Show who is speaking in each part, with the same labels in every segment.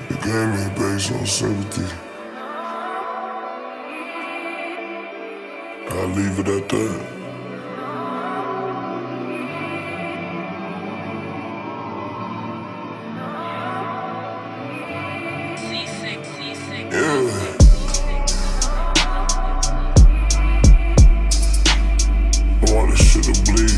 Speaker 1: The game ain't based on sympathy. I'll leave it at that. Yeah. I want this shit to bleed.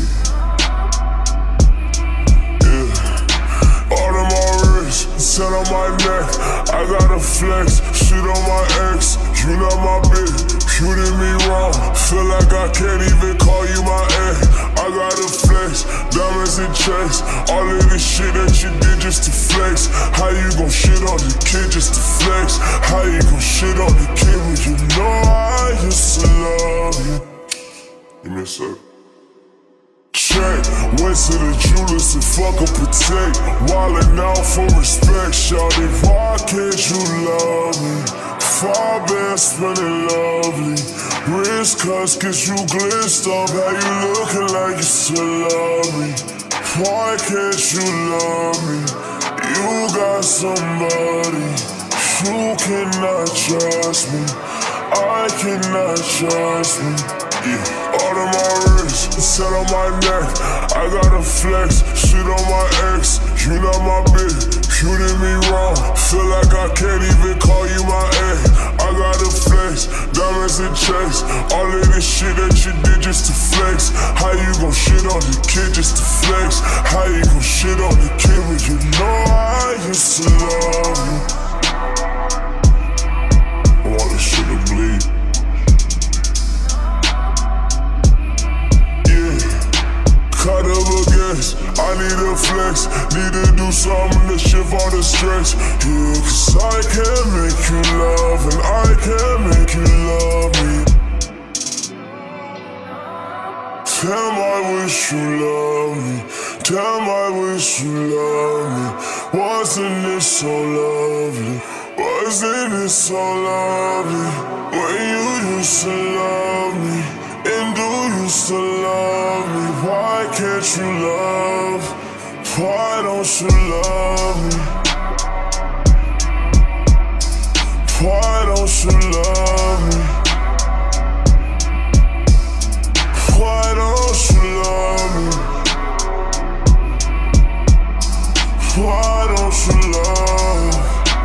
Speaker 1: Yeah. All of my wrists, set on my neck. I gotta flex, shit on my ex. You not my bitch, you did me wrong. Feel like I can't even call you my ex. I gotta flex, diamonds and checks. All of this shit that you did just to flex. How you gon' shit on the kid just to flex? How you gon' shit on the kid when you know I used to love you? Give me a sec. Check, went to the jewelers to fuck up protect. Wildin' out for respect, shawty. Why can't you love me? Far best spinning lovely. Wrist cuts get you glitched up. How you looking like you still love me? Why can't you love me? You got somebody. You cannot trust me. I cannot trust me. Yeah. All of my wrists, set on my neck. I gotta flex, shit on my ex. You not my bitch, you did me wrong. Feel like I can't even call you my ex. I gotta flex, diamonds and checks. All of this shit that you did just to flex. How you gon' shit on the kid just to flex? How you gon' shit on the kid when you know I used to love you? I want this shit to bleed. Cut up against, I need a flex. Need to do something to shift all the stress. Yeah, cause I can't make you love, and I can't make you love me. Damn, I wish you loved me. Damn, I wish you loved me. Wasn't it so lovely? Wasn't it so lovely? When you used to love me, and do you still love me? Why can't you love? Why don't you love me? Why don't you love me? Why don't you love me? Why don't you love?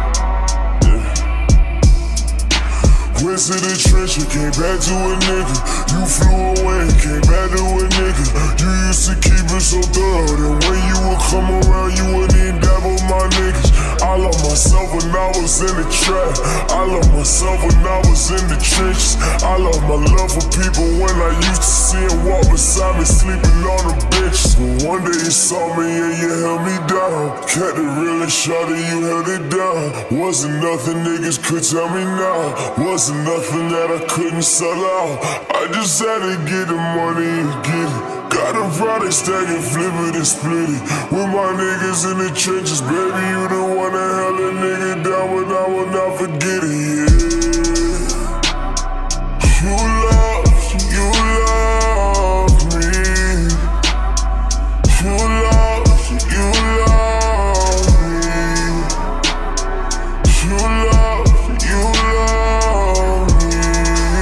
Speaker 1: Went to the trench and came back to a nigga. You flew away and came back to a nigga. You used to keep it so thorough that when you would come around, you wouldn't even dab on my niggas. I love myself when I was in the trap. I love myself when I was in the trenches. I love my love for people when I used to see him walk beside me, sleeping on the benches. But one day you saw me and you held me down. Kept it real and shawty, you held it down. Wasn't nothing niggas could tell me now. Wasn't nothing that I couldn't sell out. I just had to get the money and get it. Got a product stack and flip it and split it. With my niggas in the trenches, baby, you the one that held a nigga down, but I will not forget it, yeah. You love me. You love me. You love me.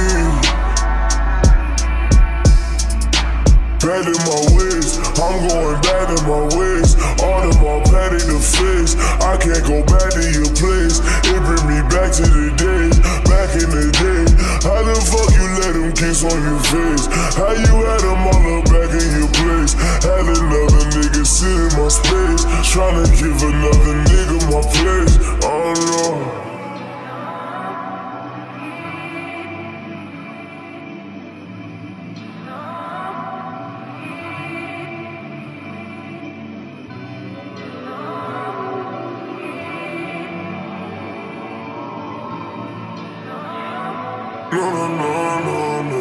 Speaker 1: Bad in my ways, I'm going bad in my ways. All of my bad in the face. I can't go back to your place. It bring me back to the days, back in the day. How the fuck you let them kiss on your face? How you had them all up back in your place? Had another nigga sit in my space, tryna give another nigga my place. Oh no. No, no, no, no, no.